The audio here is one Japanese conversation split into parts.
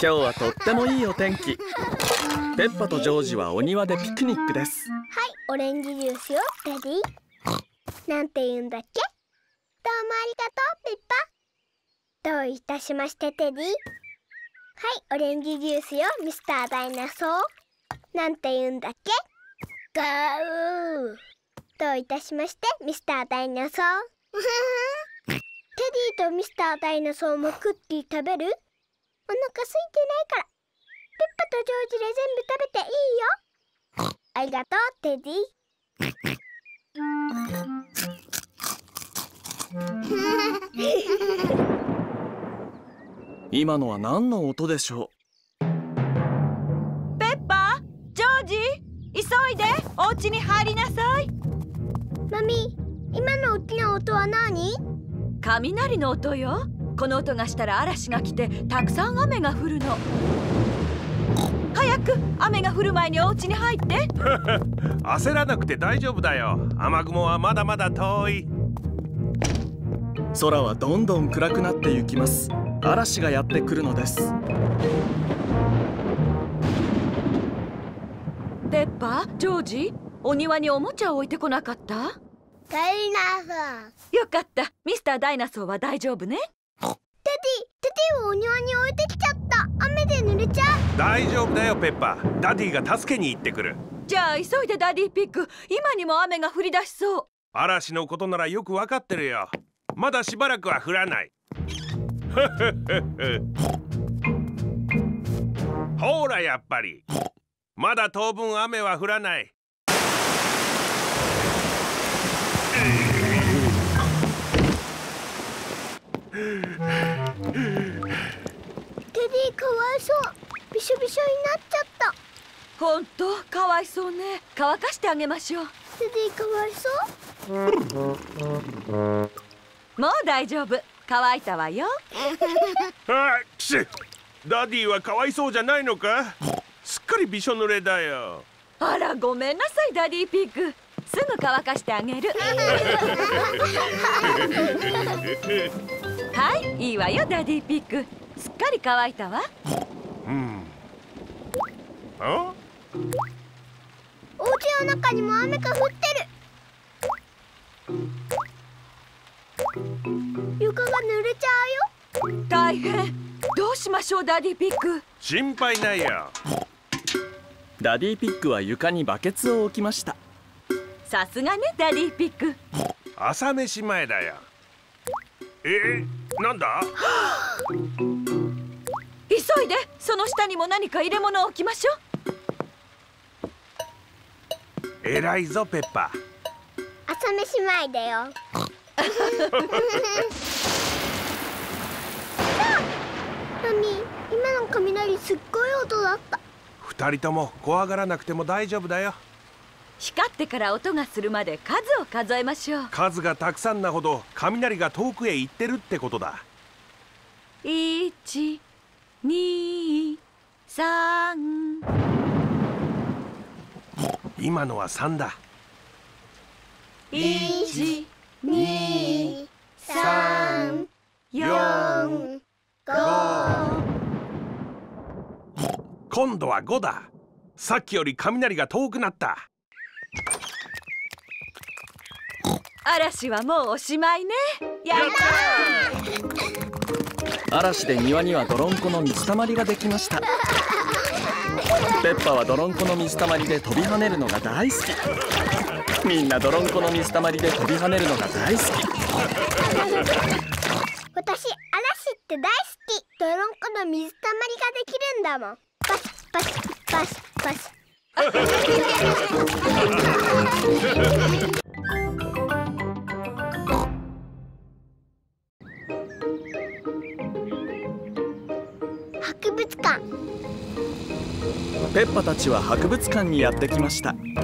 今日はとってもいいお天気。ペッパとジョージはお庭でピクニックです。 はい、オレンジジュースよ、ダディ。なんて言うんだっけ？どうもありがとう、ペッパ。どういたしまして、テディ。はい、オレンジジュースよ、ミスターダイナソー。なんて言うんだっけ？ガー。どういたしまして、ミスターダイナソー。テディとミスターダイナソーもクッキー食べる？お腹空いてないから。ペッパとジョージで全部食べていいよ。ありがとう、テディ。今のは何の音でしょう？ ペッパ、ジョージ、急いでお家に入りなさい。 マミ、今の大きな音は何？ 雷の音よ。この音がしたら嵐が来てたくさん雨が降るの。早く雨が降る前にお家に入って。 焦らなくて大丈夫だよ。雨雲はまだまだ遠い。 空はどんどん暗くなってゆきます。嵐がやってくるのです。 ペッパ、ジョージ、お庭におもちゃを置いてこなかった？ ダイナソー。 よかった。ミスターダイナソーは大丈夫ね。 テディをお庭に置いてきちゃった。雨で濡れちゃう。 大丈夫だよ、ペッパ。ダディが助けに行ってくる。 じゃあ急いでダディピッグ。今にも雨が降り出しそう。 嵐のことならよくわかってるよ。まだしばらくは降らない。ほらやっぱりまだ当分雨は降らない。 テディかわいそう。びしょびしょになっちゃった。 ほんとかわいそうね。乾かしてあげましょう。 テディかわいそう。 もう大丈夫。乾いたわよ。 あ、くしゅ。ダディはかわいそうじゃないのか？すっかりびしょ濡れだよ。 あら、ごめんなさいダディピッグ。すぐ乾かしてあげる。はい、いいわよダディピッグ。すっかり乾いたわ。 あ？ お家の中にも雨が降ってる。床が濡れちゃうよ。 大変。どうしましょうダディピッグ。 心配ないよ。 ダディピッグは床にバケツを置きました。 さすがねダディピッグ。 朝飯前だよ。なんだ？ 急いで。その下にも何か入れ物を置きましょう。偉いぞペッパ。 朝飯前だよ。マミ、今の雷すっごい音だった。 二人とも怖がらなくても大丈夫だよ。 光ってから音がするまで数を数えましょう。 数がたくさんなほど雷が遠くへ行ってるってことだ。 1、2、3。 今のは3だ。 1、 2、3、4、5。 今度は5だ。さっきより雷が遠くなった。 嵐はもうおしまいね。やったー！嵐で庭には泥んこの水たまりができました。ペッパは泥んこの水たまりで飛び跳ねるのが大好き。みんな泥んこの水たまりで飛び跳ねるのが大好き。 私、嵐って大好き。泥んこの水たまりができるんだもん。パシパシパシパシ。博物館。 ペッパたちは博物館にやってきました。 ダディ、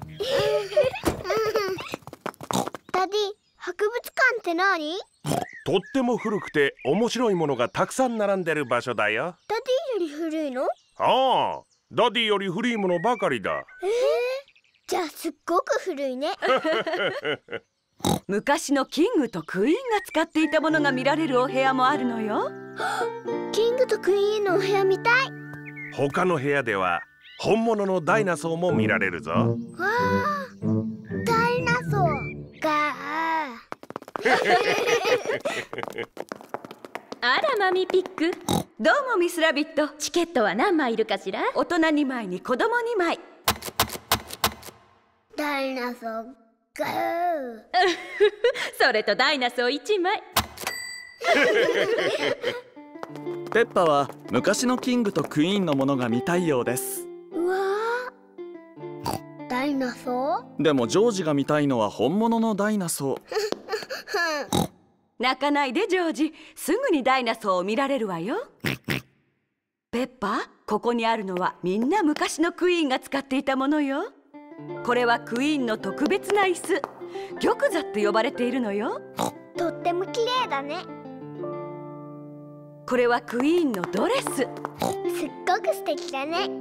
博物館って何？ とっても古くて面白いものがたくさん並んでる場所だよ。 ダディより古いの？ ああ、ダディより古いものばかりだ。 じゃあすっごく古いね。 昔のキングとクイーンが使っていたものが見られるお部屋もあるのよ。 キングとクイーンのお部屋みたい。 他の部屋では本物のダイナソーも見られるぞ。 わあ、ダイナソーがあらマミピック、どうもミスラビット。チケットは何枚いるかしら？大人2枚に子供2枚。 ダイナソーがそれとダイナソー1枚。 ペッパは昔のキングとクイーンのものが見たいようです。 うわー、ダイナソー。 でもジョージが見たいのは本物のダイナソー。 泣かないでジョージ、すぐにダイナソーを見られるわよ。ペッパ、ここにあるのはみんな昔のクイーンが使っていたものよ。これはクイーンの特別な椅子、玉座って呼ばれているのよ。 とっても綺麗だね。 これはクイーンのドレス。 すっごく素敵だね。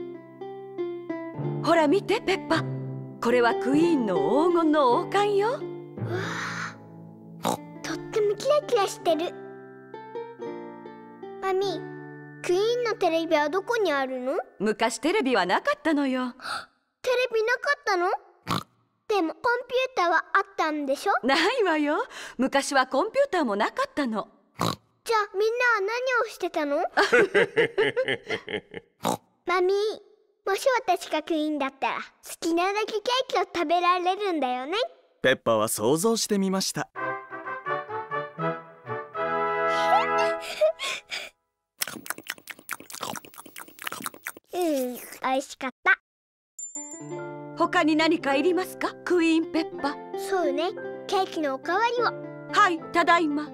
ほら見てペッパ、これはクイーンの黄金の王冠よ。 とってもキラキラしてる。マミ、クイーンのテレビはどこにあるの？ 昔テレビはなかったのよ。 テレビなかったの？でもコンピューターはあったんでしょ？ ないわよ。昔はコンピューターもなかったの。 じゃあみんなは何をしてたの？マミ、もし私がクイーンだったら好きなだけケーキを食べられるんだよね。 ペッパは想像してみました。 美味しかった。 他に何かいりますか、クイーンペッパ？ そうね、ケーキのおかわりを。 はい、ただいま。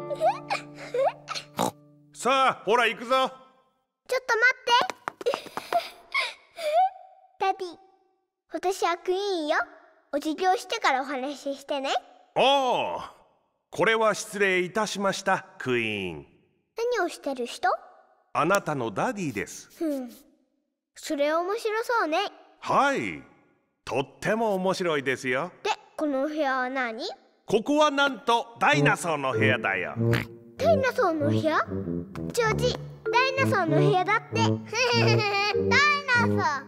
さあ、ほら行くぞ。 ちょっと待って。ダディ、私はクイーンよ。お辞儀をしてからお話ししてね。 おお、これは失礼いたしました、クイーン。 何をしてる人？ あなたのダディです。 それ面白そうね。 はい、とっても面白いですよ。 で、このお部屋は何？ ここはなんとダイナソーの部屋だよ。 ダイナソーの部屋？ジョージ、ダイナソーの部屋だって。ダイナ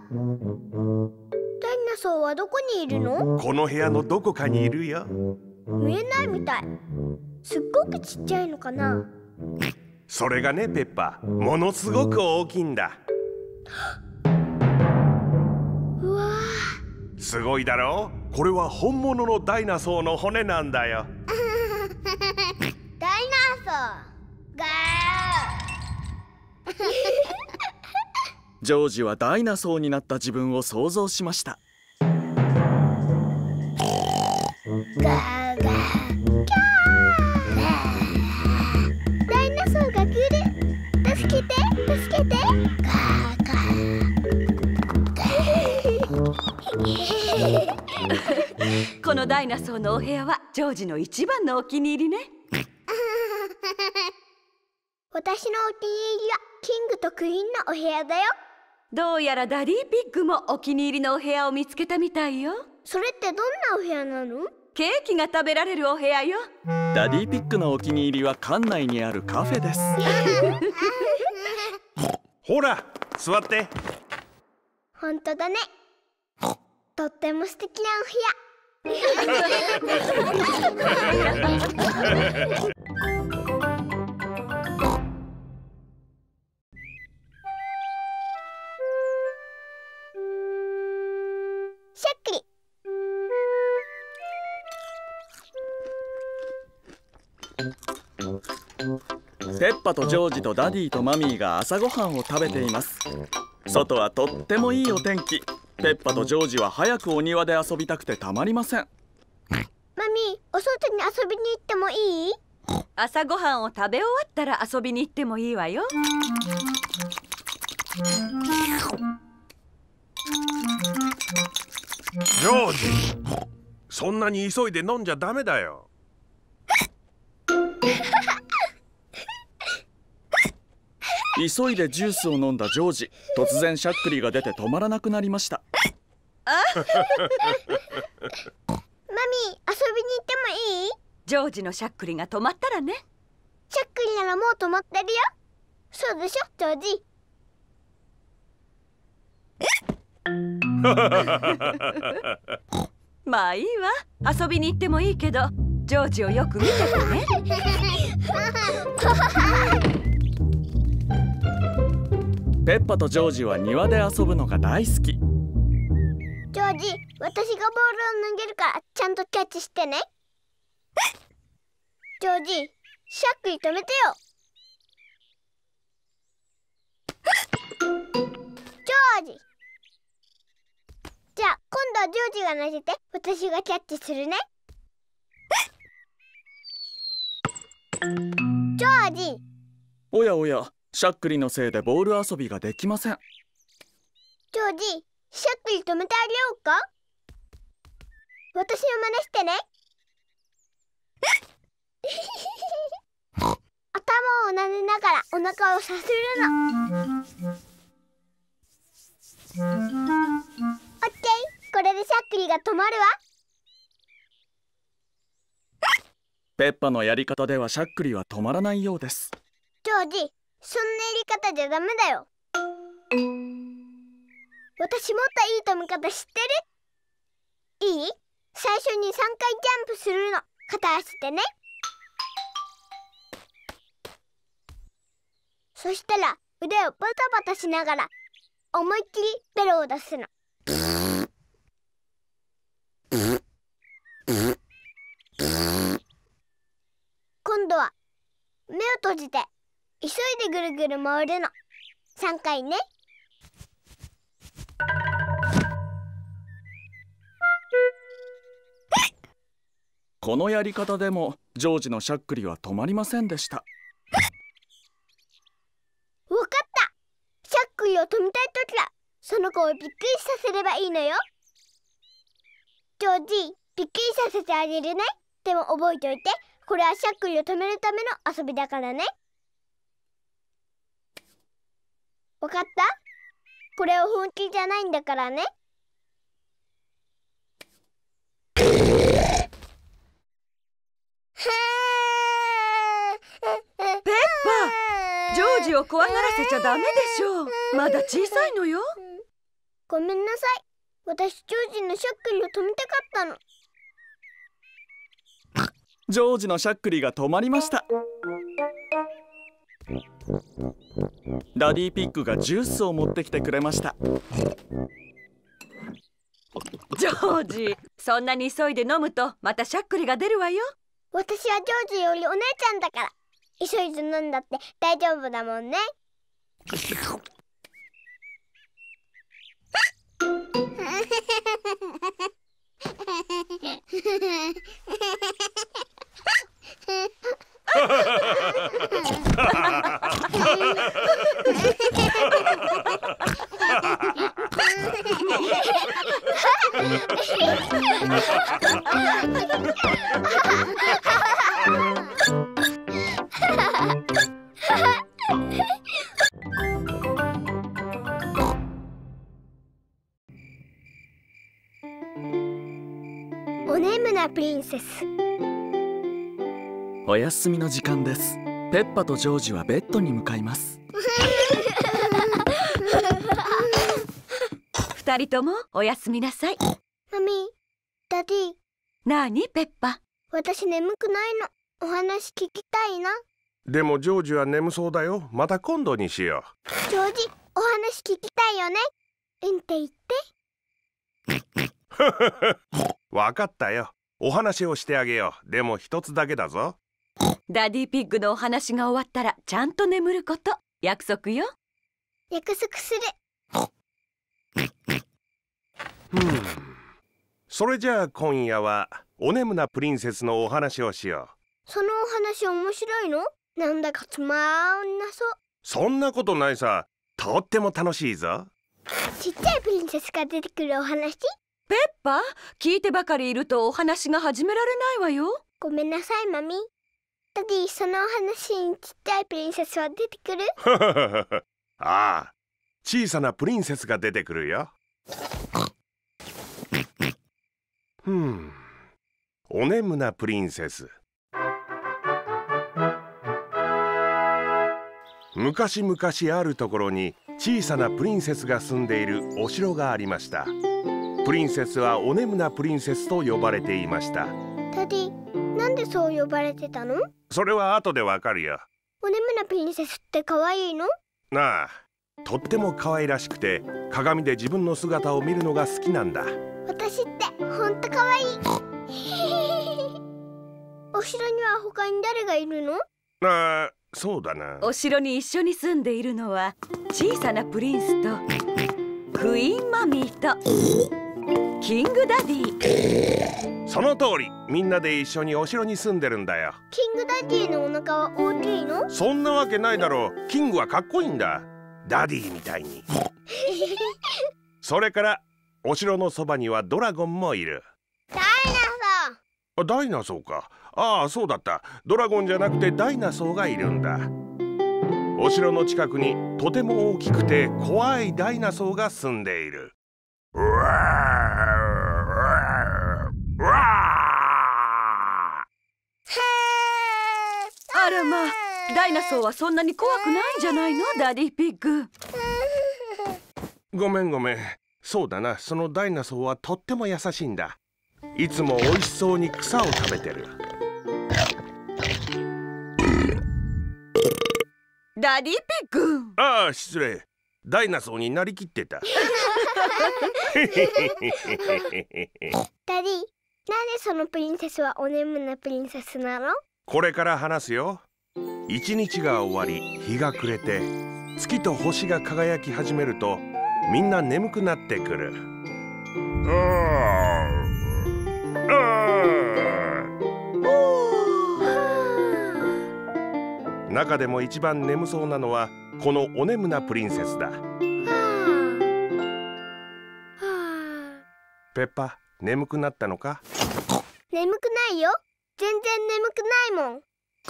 ソーはどこにいるの？ この部屋のどこかにいるよ。 見えないみたい。すっごくちっちゃいのかな？ それがね、ペッパ、ものすごく大きいんだ。 うわー、すごいだろう。これは本物のダイナソーの骨なんだよ。 ダイナソーガージョージはダイナソーになった自分を想像しました。 ガーガーキャー。ダイナソーが来る。助けて助けて。ガーガー。 このダイナソーのお部屋はジョージの一番のお気に入りね。 私のお気に入りはキングとクイーンのお部屋だよ。 どうやらダディピッグもお気に入りのお部屋を見つけたみたいよ。 それってどんなお部屋なの？ ケーキが食べられるお部屋よ。 ダディピッグのお気に入りは館内にあるカフェです。 ほら、座って。 本当だね。とっても素敵なお部屋。しゃっくり。 ペッパとジョージとダディとマミーが朝ごはんを食べています。外はとってもいいお天気。ペッパとジョージは早くお庭で遊びたくてたまりません。 マミー、お外に遊びに行ってもいい？ 朝ごはんを食べ終わったら遊びに行ってもいいわよ。 ジョージ、そんなに急いで飲んじゃダメだよ。 急いでジュースを飲んだジョージ、突然しゃっくりが出て止まらなくなりました。 マミー、遊びに行ってもいい？ ジョージのしゃっくりが止まったらね。 しゃっくりならもう止まってるよ。 そうでしょ、ジョージ。 まあいいわ。遊びに行ってもいいけど、ジョージをよく見ててね。 ペッパとジョージは庭で遊ぶのが大好き。 ジョージ、私がボールを投げるからちゃんとキャッチしてね。ジョージ、しゃっくり止めてよ。ジョージ。じゃあ今度はジョージが投げて、私がキャッチするね。ジョージ。 おやおや、しゃっくりのせいでボール遊びができません。 ジョージ、しゃっくり止めてあげようか。私の真似してね。頭を撫でながらお腹をさするの。オッケー、これでしゃっくりが止まるわ。 ペッパのやり方ではしゃっくりは止まらないようです。 ジョージ、そんなやり方じゃダメだよ。私もっといい止め方知ってる？いい？最初に3回ジャンプするの。片足でね。そしたら腕をバタバタしながら思いっきりベロを出すの。今度は目を閉じて急いでぐるぐる回るの。3回ね。 このやり方でもジョージのしゃっくりは止まりませんでした。 わかった。しゃっくりを止めたいときはその子をびっくりさせればいいのよ。ジョージ、びっくりさせてあげるね。でも覚えておいて、これはしゃっくりを止めるための遊びだからね。わかった？これは本気じゃないんだからね。 ペッパ、ジョージを怖がらせちゃダメでしょう。まだ小さいのよ。 ごめんなさい。私、ジョージのしゃっくりを止めたかったの。 ジョージのしゃっくりが止まりました。ダディピッグがジュースを持ってきてくれました。 ジョージ、そんなに急いで飲むとまたしゃっくりが出るわよ。 私はジョージよりお姉ちゃんだから、急いで飲んだって大丈夫だもんね。おねむなプリンセス。 お休みの時間です。ペッパとジョージはベッドに向かいます。 二人ともおやすみなさい。 マミー、ダディ。 なにペッパ。 私眠くないの。お話聞きたいな。 でもジョージは眠そうだよ。また今度にしよジョージ、お話聞きたいよね。うんって言って。 わかったよ。お話をしてあげよう。でも一つだけだぞ。 ダディピッグのお話が終わったらちゃんと眠ること。約束よ。 約束する。 それじゃあ今夜はおねむなプリンセスのお話をしよう。 そのお話面白いの？なんだかつまんなそう。 そんなことないさ。とっても楽しいぞ。 ちっちゃいプリンセスが出てくるお話？ ペッパ、聞いてばかりいるとお話が始められないわよ。 ごめんなさいマミー。ダディ、そのお話にちっちゃいプリンセスは出てくる？ ああ、小さなプリンセスが出てくるよ。おねむなプリンセス。 昔々あるところに小さなプリンセスが住んでいるお城がありました。プリンセスはオネムナプリンセスと呼ばれていました。 ダディ、なんでそう呼ばれてたの？ それは後でわかるよ。 オネムナプリンセスって可愛いの？ なあ、とっても可愛らしくて鏡で自分の姿を見るのが好きなんだ。 私ってほんと可愛い。お城には他に誰がいるの？ ああ、そうだな。 お城に一緒に住んでいるのは小さなプリンスとクイーンマミーとキングダディ。 その通り、みんなで一緒にお城に住んでるんだよ。 キングダディのお腹は大きいの？ そんなわけないだろう。キングはかっこいいんだ。ダディみたいに。それからお城のそばにはドラゴンもいる。 ダイナソー。 ダイナソーか。ああ、そうだった。ドラゴンじゃなくてダイナソーがいるんだ。お城の近くにとても大きくて怖いダイナソーが住んでいる。うわーうわあらまあ、ダイナソーはそんなに怖くないんじゃないの、ダディピッグ。 ごめんごめん。そうだな、そのダイナソーはとっても優しいんだ。いつも美味しそうに草を食べてる。 ダディピッグ。 ああ、失礼。ダイナソーになりきってた。 ダディ、なんでそのプリンセスはオネムナプリンセスなの？ これから話すよ。一日が終わり、日が暮れて月と星が輝き始めるとみんな眠くなってくる。中でも一番眠そうなのはこのオネムナプリンセスだ。ペッパ、眠くなったのか？ 眠くないよ。全然眠くないもん。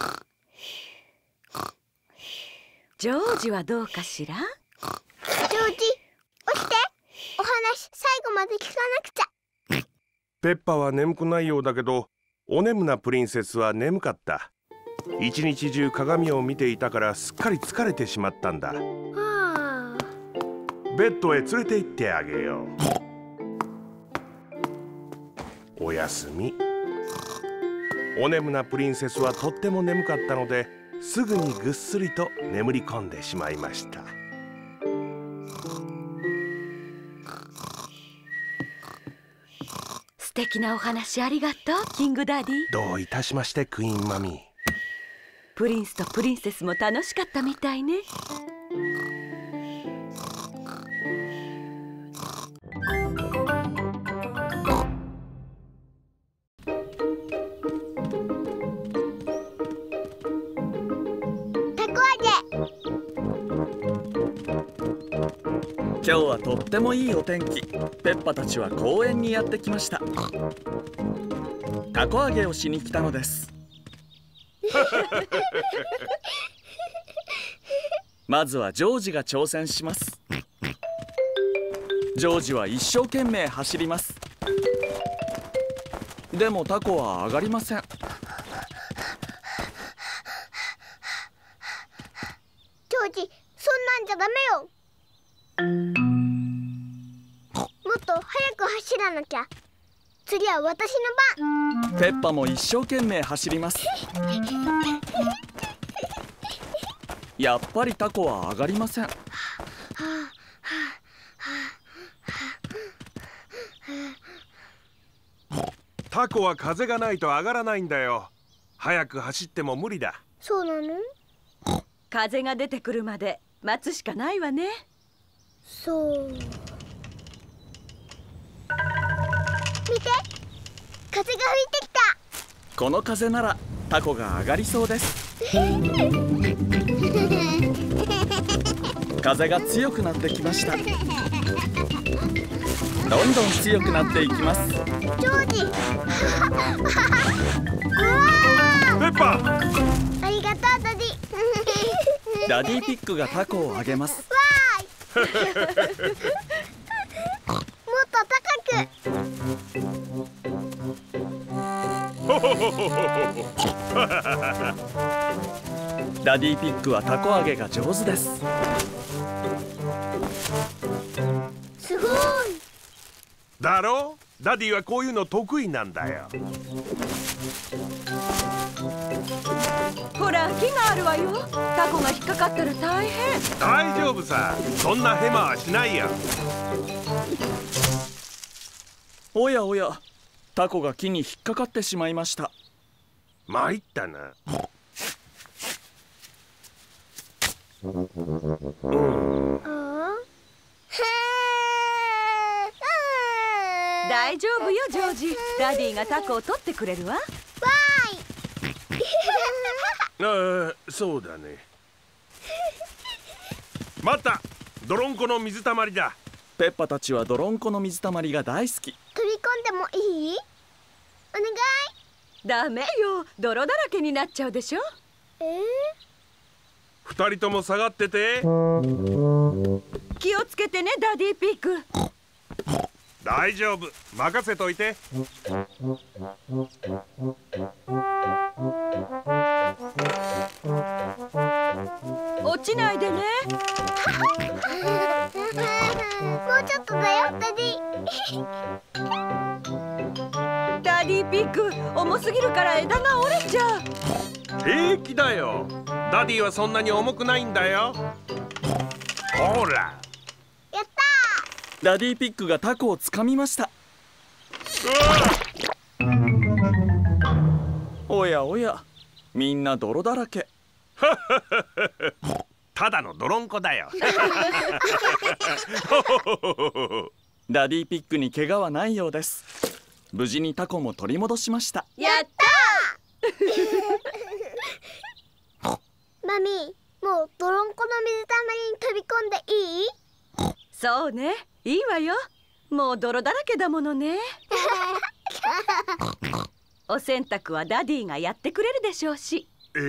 ジョージはどうかしら？ ジョージ、起きて。お話最後まで聞かなくちゃ。 ペッパは眠くないようだけど、オネムナプリンセスは眠かった。一日中鏡を見ていたからすっかり疲れてしまったんだ。ベッドへ連れて行ってあげよう。おやすみ。オネムナプリンセスはとっても眠かったので、すぐにぐっすりと眠り込んでしまいました。 素敵なお話ありがとう、キングダディ。 どういたしまして、クイーンマミー。 プリンスとプリンセスも楽しかったみたいね。 今日はとってもいいお天気。ペッパたちは公園にやってきました。たこ揚げをしに来たのです。まずはジョージが挑戦します。ジョージは一生懸命走ります。でもタコは上がりません。 ジョージ、そんなんじゃダメよ。もっと早く走らなきゃ。次は私の番。 ペッパも一生懸命走ります。やっぱりタコは上がりません。 タコは風がないと上がらないんだよ。早く走っても無理だ。 そうなの？ 風が出てくるまで待つしかないわね。 そう。見て、風が吹いてきた。 この風ならタコが上がりそうです。風が強くなってきました。どんどん強くなっていきます。 ジョージ。うわー！ ペッパ。 ありがとう、ダディ。 ダディピッグがタコをあげます。 わーい。もっと高く。 ダディピッグはたこ揚げが上手です。 すごいだろう。ダディはこういうの得意なんだよ。 ほら、木があるわよ。タコが引っかかったら大変。 大丈夫さ。そんなヘマはしないよ。 おやおや、タコが木に引っかかってしまいました。 参ったな。 大丈夫よ、ジョージ。ダディがタコを取ってくれるわ。 わああ、そうだね。また泥んこの水たまりだ。 ペッパたちは泥んこの水たまりが大好き。 ーい、飛び込んでもいい？お願い。 ダメよ、泥だらけになっちゃうでしょ。 二人とも下がってて。 気をつけてね、ダディピッグ。 大丈夫、任せといて。 落ちないでね。 もうちょっとだよ、ダディ。 ダディピッグ、重すぎるから枝が折れちゃう。 平気だよ。ダディはそんなに重くないんだよ。ほら。 やったダディピッグがタコをつかみました。おやおや、みんな泥だらけ。 ただの泥んこだよ。 ダディピッグに怪我はないようです。無事にタコも取り戻しました。 やったー。マミー、もう泥んこの水たまりに飛び込んでいい？ そうね、いいわよ。もう泥だらけだものね。お洗濯はダディがやってくれるでしょうし。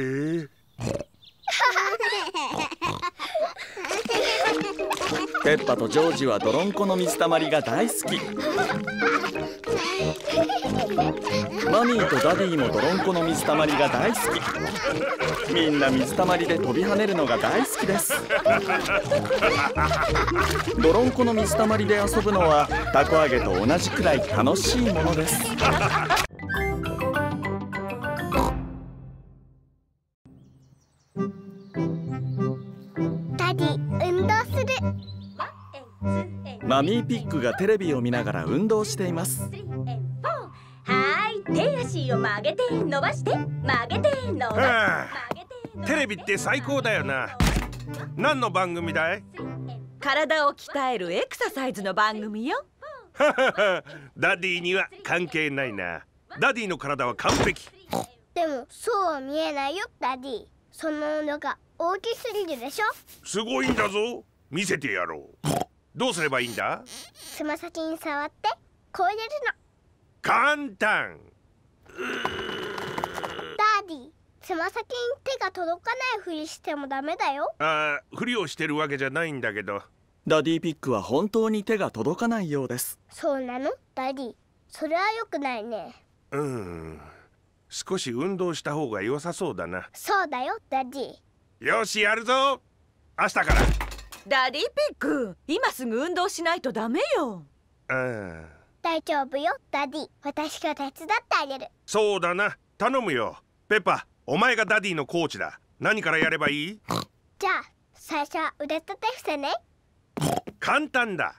ペッパとジョージは泥んこの水たまりが大好き。マミーとダディも泥んこの水たまりが大好き。みんな水たまりで飛び跳ねるのが大好きです。泥んこの水たまりで遊ぶのはたこ揚げと同じくらい楽しいものです。 ダディ、運動する。 マミーピッグがテレビを見ながら運動しています。 はい、手足を曲げて伸ばして曲げて伸ばして。 テレビって最高だよな。何の番組だい？ 体を鍛えるエクササイズの番組よ。 ダディには関係ないな。ダディの体は完璧。 でもそうは見えないよ、ダディ。そののが大きすぎるでしょ。 すごいんだぞ。見せてやろう。どうすればいいんだ？ つま先に触ってこう入れるの。 簡単。 ダディ、つま先に手が届かないふりしてもダメだよ。 ふりをしてるわけじゃないんだけど。 ダディピッグは本当に手が届かないようです。 そうなの？ダディ、それは良くないね。 少し運動した方が良さそうだな。 そうだよ、ダディ。 よし、やるぞ。明日から。 ダディピッグ、今すぐ運動しないとダメよ。 大丈夫よ、ダディ。私が手伝ってあげる。 そうだな、頼むよ。ペッパ、お前がダディのコーチだ。何からやればいい？ じゃあ最初は腕立て伏せね。 簡単だ。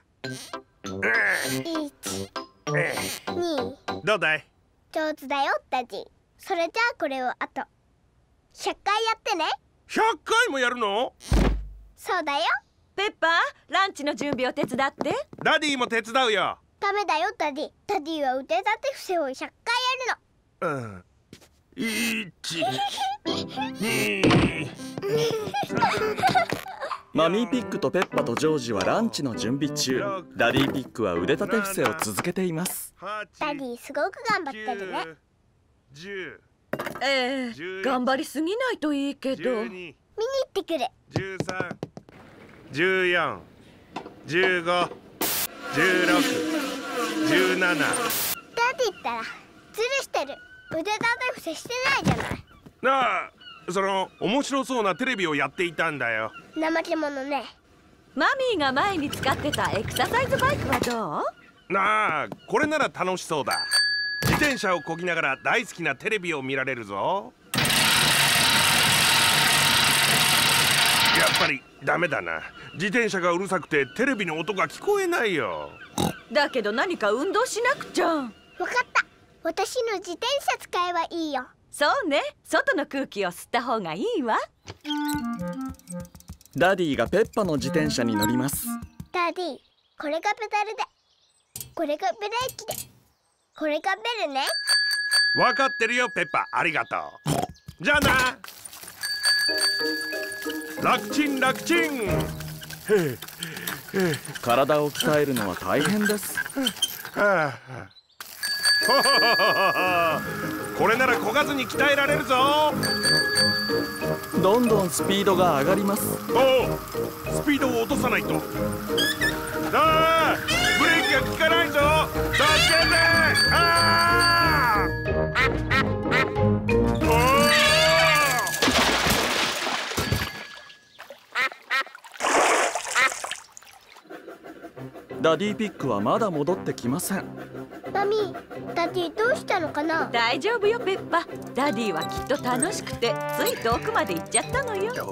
1、2。 どうだい？ 上手だよ、ダディ。それじゃあこれをあと100回やってね。 100回もやるの？ そうだよ。 ペッパー、ランチの準備を手伝って。 ダディも手伝うよ。 ダメだよ、ダディ。ダディは腕立て伏せを100回やるの。 1、2。 マミーピッグとペッパとジョージはランチの準備中。ダディピッグは腕立て伏せを続けています。 ダディ、すごく頑張ってるね。 頑張りすぎないといいけど。 見に行ってくる。 13、14、15、16、17。 ダディったらズルしてる。腕立て伏せしてないじゃない。 なあ、 面白そうなテレビをやっていたんだよ。 怠け者ね。 マミーが前に使ってたエクササイズバイクはどう？ なあ、これなら楽しそうだ。自転車を漕ぎながら大好きなテレビを見られるぞ。やっぱりダメだな。自転車がうるさくてテレビの音が聞こえないよ。 だけど何か運動しなくちゃ。 わかった。私の自転車使えばいいよ。 そうね、外の空気を吸った方がいいわ。 ダディがペッパの自転車に乗ります。 ダディ、これがペダルで、これがブレーキで、これがベルね。 わかってるよペッパ、ありがとう。じゃあな。楽ちん楽ちん。 体を鍛えるのは大変です。 これなら漕がずに鍛えられるぞ。 どんどんスピードが上がります。 おう、スピードを落とさないと。ああ、ブレーキが効かないぞ。助けて。ああ。 ダディピックはまだ戻ってきません。 マミー、ダディどうしたのかな？ 大丈夫よペッパ。ダディはきっと楽しくてつい遠くまで行っちゃったのよ。 ダディ、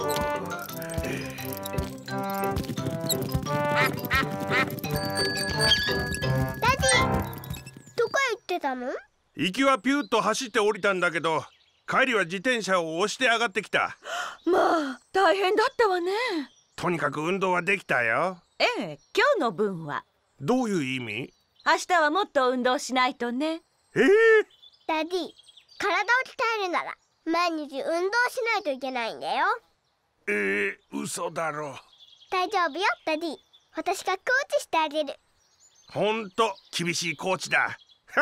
どこへ行ってたの？ 行きはピューッと走って降りたんだけど、帰りは自転車を押して上がってきた。 まあ大変だったわね。 とにかく運動はできたよ。 ええ、今日の分は。 どういう意味？ 明日はもっと運動しないとね。 ダディ、体を鍛えるなら毎日運動しないといけないんだよ。 嘘だろ。 大丈夫よダディ、私がコーチしてあげる。 ほんと厳しいコーチだ。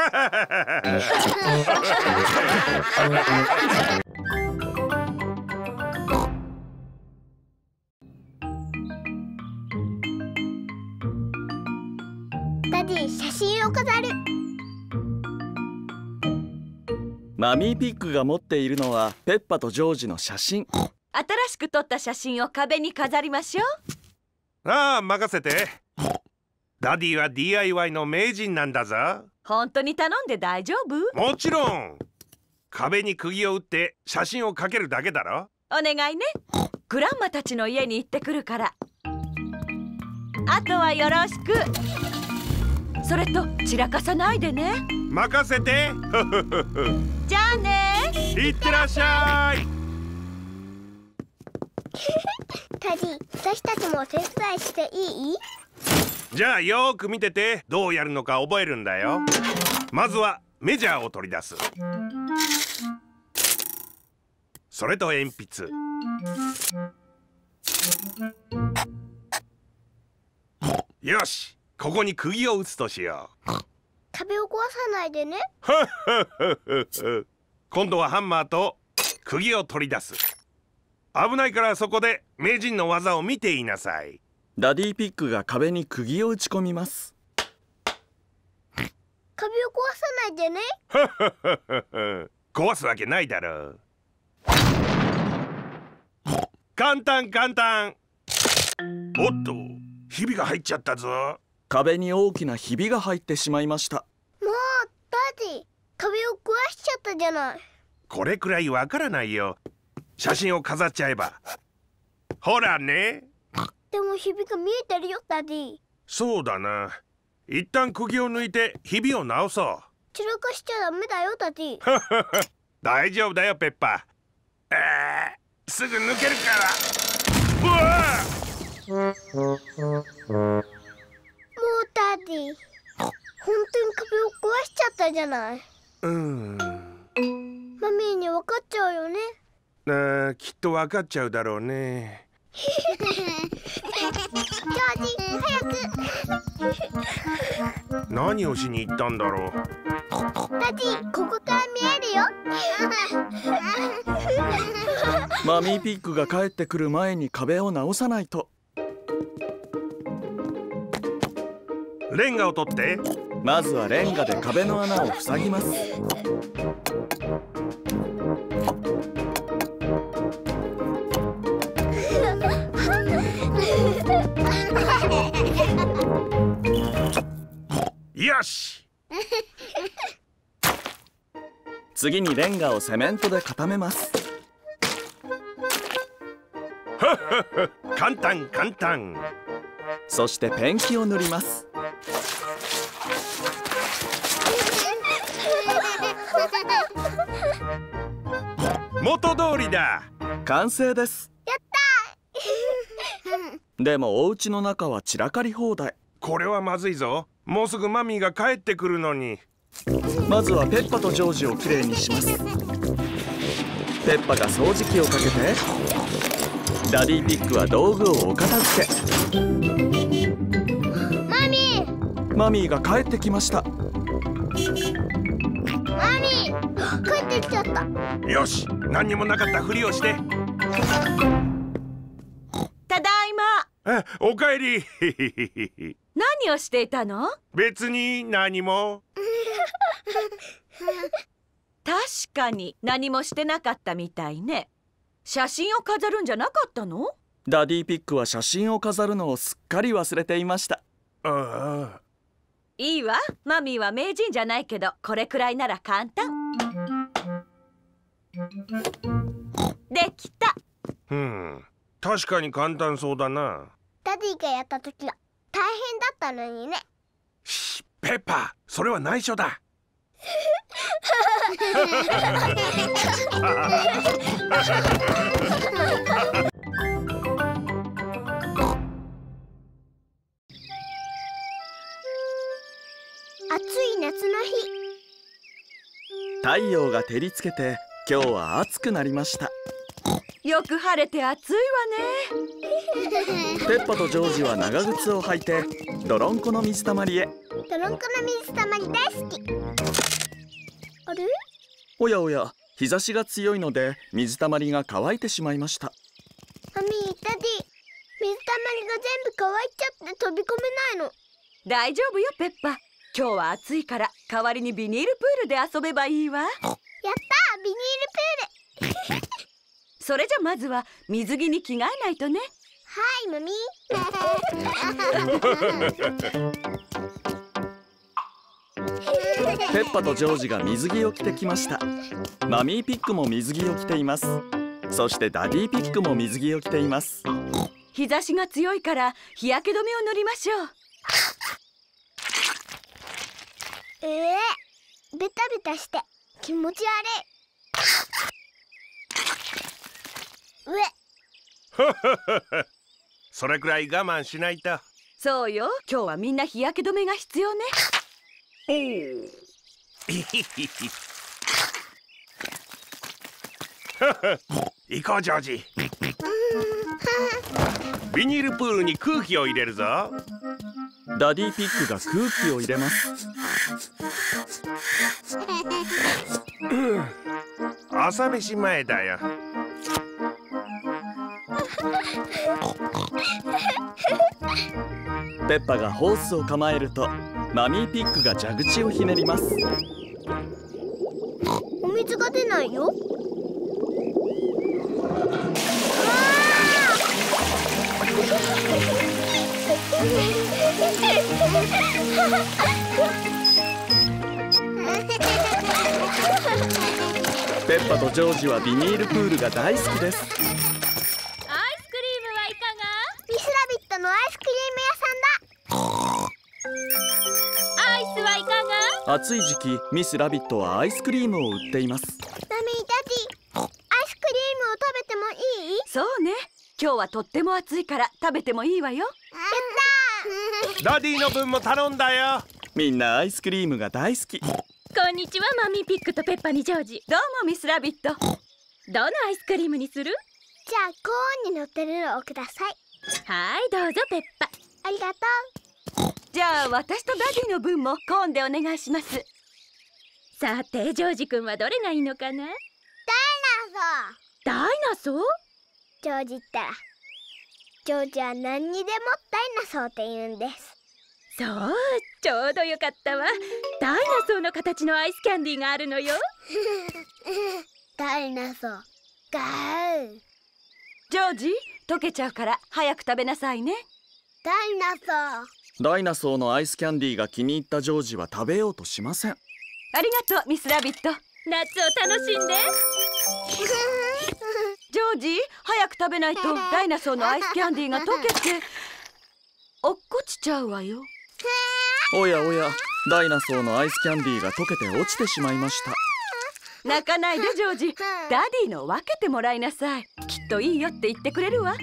ダディ、写真を飾る。 マミーピッグが持っているのはペッパとジョージの写真。 新しく撮った写真を壁に飾りましょう。 ああ、任せて。ダディは DIY の名人なんだぞ。 本当に頼んで大丈夫？ もちろん。壁に釘を打って写真をかけるだけだろ。 お願いね。グランマたちの家に行ってくるから。あとはよろしく。それと散らかさないでね。 任せて。 じゃあね。 いってらっしゃい。 ダディ、私たちもお手伝いしていい？ じゃあよーく見てて、どうやるのか覚えるんだよ。まずはメジャーを取り出す。それと鉛筆。よし、ここに釘を打つとしよう。 壁を壊さないでね。 今度はハンマーと釘を取り出す。危ないからそこで名人の技を見ていなさい。 ダディピックが壁に釘を打ち込みます。 壁を壊さないでね。 壊すわけないだろう。簡単簡単。おっと、ひびが入っちゃったぞ。 壁に大きなひびが入ってしまいました。 もうダディ、壁を壊しちゃったじゃない。 これくらいわからないよ。写真を飾っちゃえば。ほらね。 でもひびが見えてるよダディ。 そうだな。一旦釘を抜いてひびを直そう。 散らかしちゃダメだよダディ。 大丈夫だよペッパ。すぐ抜けるから。うわもうダディ、本当に壁を壊しちゃったじゃない。マミーに分かっちゃうよね。 きっと分かっちゃうだろうね。 ジョージ、早く。 何をしに行ったんだろう。 ダディ、ここから見えるよ。 マミーピッグが帰ってくる前に壁を直さないと。 レンガを取って。 まずはレンガで壁の穴を塞ぎます。 よし。 次にレンガをセメントで固めます。 簡単簡単。 そしてペンキを塗ります。 元通りだ。 完成です。 やったでもお家の中は散らかり放題。 これはまずいぞ。もうすぐマミーが帰ってくるのに。 まずはペッパとジョージをきれいにします。ペッパが掃除機をかけて、ダディピックは道具をお片付け。マミーが帰ってきました。 マミー、帰ってきちゃった。 よし、何にもなかったふりをして。 ただいま。 おかえり。 何をしていたの？ 別に何も。 確かに何もしてなかったみたいね。写真を飾るんじゃなかったの？ ダディピックは写真を飾るのをすっかり忘れていました。 ああ。 いいわ。マミーは名人じゃないけど、これくらいなら簡単。できた。 確かに簡単そうだな。 ダディがやった時は大変だったのにね。 ペッパ、それは内緒だ。 暑い夏の日。 太陽が照りつけて今日は暑くなりました。 よく晴れて暑いわね。ペッパとジョージは長靴を履いて泥んこの水たまりへ。 泥んこの水たまり大好き。あれ？ おやおや、日差しが強いので水たまりが乾いてしまいました。 マミー、ダディ、水たまりが全部乾いちゃって飛び込めないの。 大丈夫よペッパ。今日は暑いから代わりにビニールプールで遊べばいいわ。やったー、 ビニールプール。 それじゃまずは水着に着替えないとね。 はい、マミー。ペッパとジョージが水着を着てきました。マミーピックも水着を着ています。そしてダディピックも水着を着ています。 日差しが強いから日焼け止めを塗りましょう。 ベタベタして気持ち悪い。 それくらい我慢しないと。 そうよ、今日はみんな日焼け止めが必要ね。 行こうジョージ。ビニールプールに空気を入れるぞ。 ダディピックが空気を入れます。 朝飯前だよ。 ペッパがホースを構えるとマミーピックが蛇口をひねります。 お水が出ないよ。 ペッパとジョージはビニールプールが大好きです。 アイスクリームはいかが？ ミスラビットのアイスクリーム屋さんだ。 アイスはいかが？ 暑い時期、ミスラビットはアイスクリームを売っています。 マミー、ダディ、アイスクリームを食べてもいい？ そうね、今日はとっても暑いから食べてもいいわよ。やったー。ダディの分も頼んだよ。 みんなアイスクリームが大好き。 こんにちは、マミーピックとペッパにジョージ。 どうもミスラビット。 どのアイスクリームにする？ じゃあコーンに乗ってるのをください。 はい、どうぞペッパ。 ありがとう。 じゃあ私とダディの分もコーンでお願いします。 さて、ジョージ君はどれがいいのかな？ダイナソー？ ジョージったら、ジョージは何にでもダイナソーって言うんです。 そう、ちょうどよかったわ。ダイナソーの形のアイスキャンディーがあるのよ。 ダイナソー、ガー。 ジョージ、溶けちゃうから早く食べなさいね。 ダイナソー。 ダイナソーのアイスキャンディーが気に入ったジョージは食べようとしません。 ありがとうミスラビット。 夏を楽しんで。 ジョージ、早く食べないとダイナソーのアイスキャンディーが溶けて落っこちちゃうわよ。 おやおや、ダイナソーのアイスキャンディーが溶けて落ちてしまいました。 泣かないでジョージ、ダディの分けてもらいなさい。きっといいよって言ってくれるわ。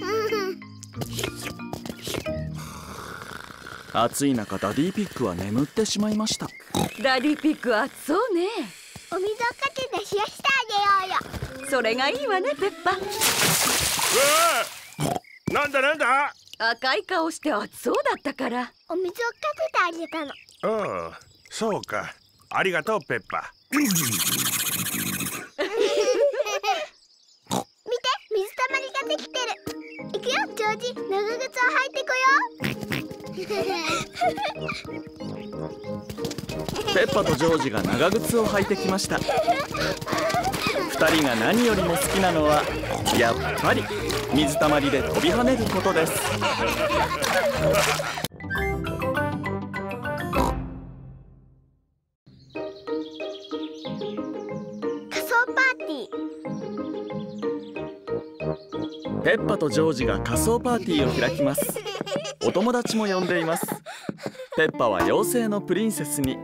暑い中、ダディピッグは眠ってしまいました。 ダディピッグは暑そうね。 お水をかけて冷やしてあげようよ。 それがいいわねペッパ。 なんだなんだ。 赤い顔して暑そうだったから。 お水をかけてあげたの。 うん、そうか。ありがとうペッパ。 見て、水たまりができてる。行くよジョージ、長靴を履いてこよう。 ペッパとジョージが長靴を履いてきました。2人が何よりも好きなのはやっぱり水たまりで飛び跳ねることです。 仮装パーティー。 ペッパとジョージが仮装パーティーを開きます。お友達も呼んでいます。ペッパは妖精のプリンセスに、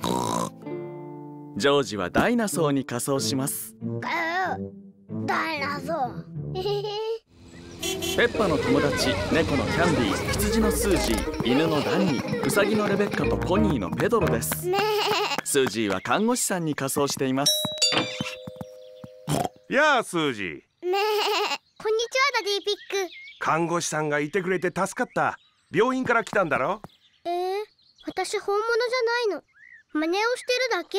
ジョージはダイナソーに仮装します。 ダイナソー。 ペッパの友達、猫のキャンディー、羊のスージー、犬のダンニー、ウサギのレベッカとポニーのペドロです。スージーは看護師さんに仮装しています。 やあスージー。 こんにちはダディピック。 看護師さんがいてくれて助かった。病院から来たんだろ。 私本物じゃないの。真似をしてるだけ。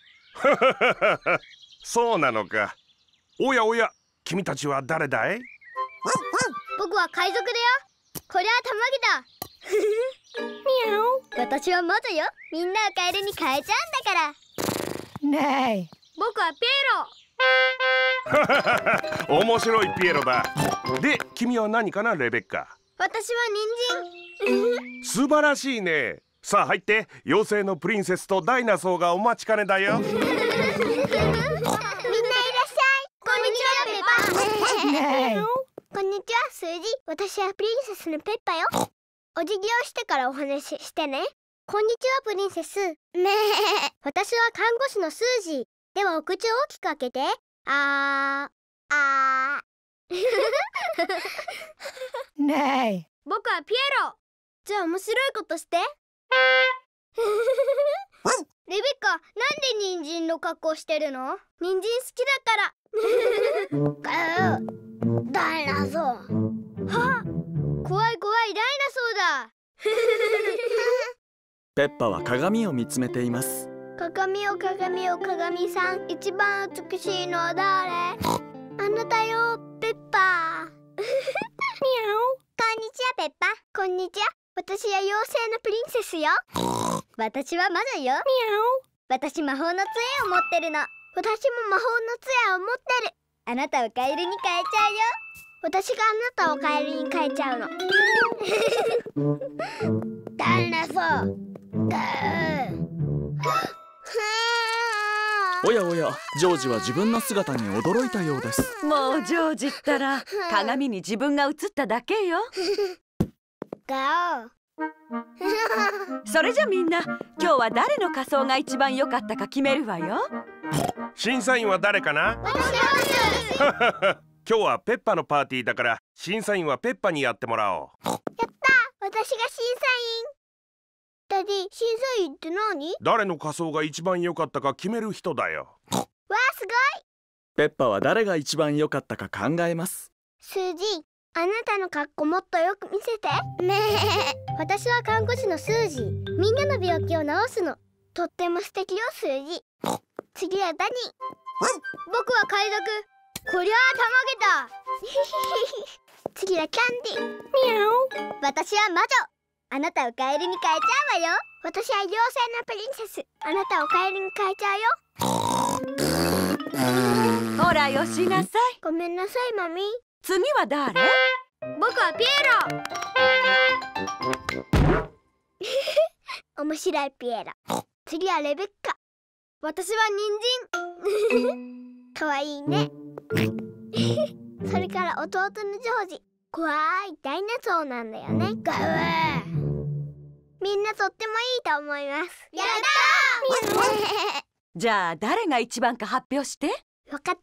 そうなのか。おやおや、君たちは誰だい？ 僕は海賊だよ。これはたまぎだ。ミャオ。私は魔女よ。みんなをカエルに変えちゃうんだから。ねえ。僕はピエロ。 面白いピエロだ。で、君は何かなレベッカ？ 私は人参。 素晴らしいね。さあ入って、妖精のプリンセスとダイナソーがお待ちかねだよ。みんないらっしゃい。 こんにちはペッパ。こんにちはスージ。私はプリンセスのペッパよ。お辞儀をしてからお話ししてね。こんにちはプリンセス。私は看護師のスージー。ではお口を大きく開けて。ねえ。僕はピエロ。じゃあ面白いことして。レベッカ、なんで人参の格好してるの？人参好きだから。ダイナソー。はっ、怖い怖いダイナソーだ。 ペッパは鏡を見つめています。 鏡よ鏡よ鏡さん、一番美しいのは誰？あなたよペッパー。ミャオ。こんにちはペッパ。こんにちは。私は妖精のプリンセスよ。私は魔女よ。ミャオ。私魔法の杖を持ってるの。私も魔法の杖を持ってる。あなたをカエルに変えちゃうよ。私があなたをカエルに変えちゃうの。ダイナソー。 おやおや、ジョージは自分の姿に驚いたようです。 もうジョージったら鏡に自分が映っただけよ。 ガオ。 それじゃみんな、今日は誰の仮装が一番良かったか決めるわよ。 審査員は誰かな？今日はペッパのパーティーだから、審査員はペッパにやってもらおう。 やった、私が審査員。ダディ、審査員って何？ 誰の仮装が一番良かったか決める人だよ。 わあ、すごい。 ペッパは誰が一番良かったか考えます。 スージー、あなたの格好もっとよく見せて。私は看護師のスージー。みんなの病気を治すの。とっても素敵よスージー。次はダニー。僕は海賊。こりゃあたまげた。次はキャンディー。ミャオ。私は魔女。あなたをカエルに変えちゃうわよ。私は妖精のプリンセス。あなたをカエルに変えちゃうよ。 ほらよしなさい。 ごめんなさいマミー。 次は誰？ 僕はピエロ。 面白いピエロ。次はレベッカ。私は人参。かわいいね。それから弟のジョージ。怖いダイナソーなんだよね。ガウみんなとってもいいと思います。やったーじゃあ誰が一番か発表して。 わかった。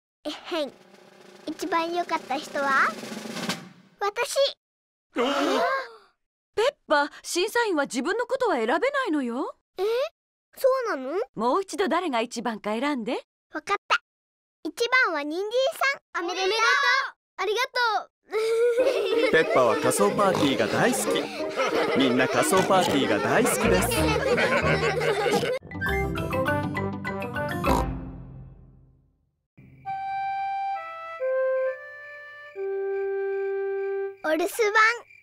一番良かった人は私。 ペッパ、審査員は自分のことは選べないのよ。 そうなの？ もう一度誰が一番か選んで。 わかった。一番は人参さん。おめでとう。ありがとう。 ペッパは仮装パーティーが大好き。みんな仮装パーティーが大好きです。 お留守番。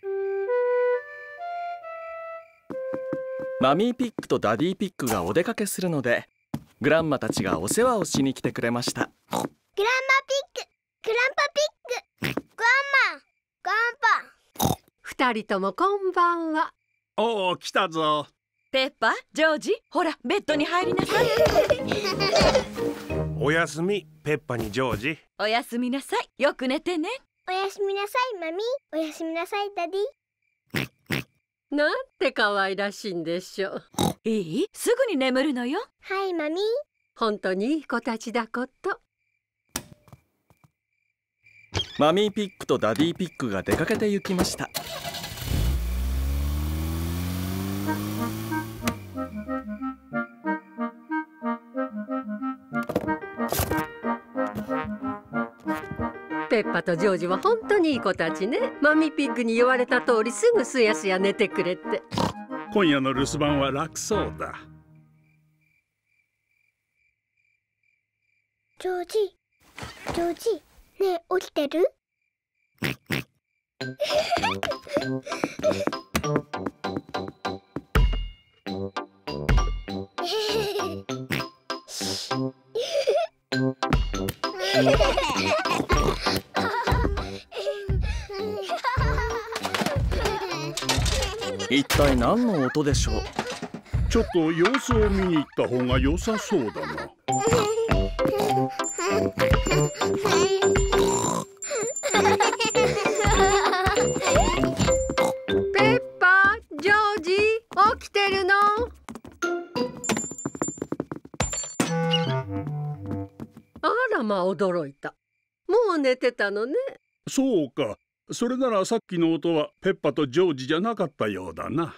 マミーピッグとダディピッグがお出かけするので、グランマたちがお世話をしに来てくれました。 グランマピッグ、グランパピッグ、グランマ、グランパ。 二人ともこんばんは。 おお、来たぞ。 ペッパ、ジョージ、ほらベッドに入りなさい。 おやすみ、ペッパにジョージ。 おやすみなさい。よく寝てね。 おやすみなさいマミー。おやすみなさいダディ。 なんて可愛らしいんでしょう。 いい？すぐに眠るのよ。 はいマミー。 本当にいい子たちだこと。 マミーピッグとダディピッグが出かけて行きました。 ペッパとジョージは本当にいい子たちね。マミーピッグに言われた通りすぐすやすや寝てくれて。 今夜の留守番は楽そうだ。 ジョージ、ジョージ、ねえ起きてる？ 一体何の音でしょう。 ちょっと様子を見に行った方が良さそうだな。 ペッパ、ジョージ、起きてるの？あらまあ驚いた。もう寝てたのね。 そうか。それならさっきの音はペッパとジョージじゃなかったようだな。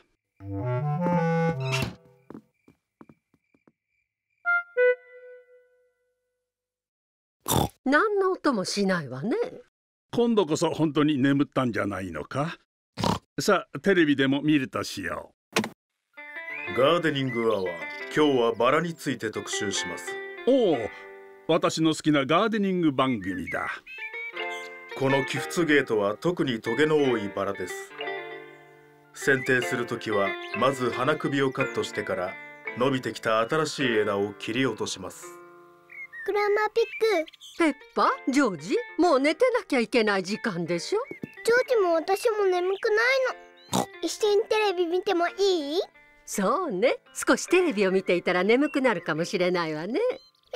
何の音もしないわね。 今度こそ本当に眠ったんじゃないのか。さあテレビでも見るとしよう。ガーデニングアワー、今日はバラについて特集します。 おお、私の好きなガーデニング番組だ。 このキフツゲートは特にトゲの多いバラです。剪定するときはまず花首をカットしてから伸びてきた新しい枝を切り落とします。 グランマピッグ。 ペッパ、ジョージ、もう寝てなきゃいけない時間でしょ。 ジョージも私も眠くないの。一緒にテレビ見てもいい？ そうね、少しテレビを見ていたら眠くなるかもしれないわね。や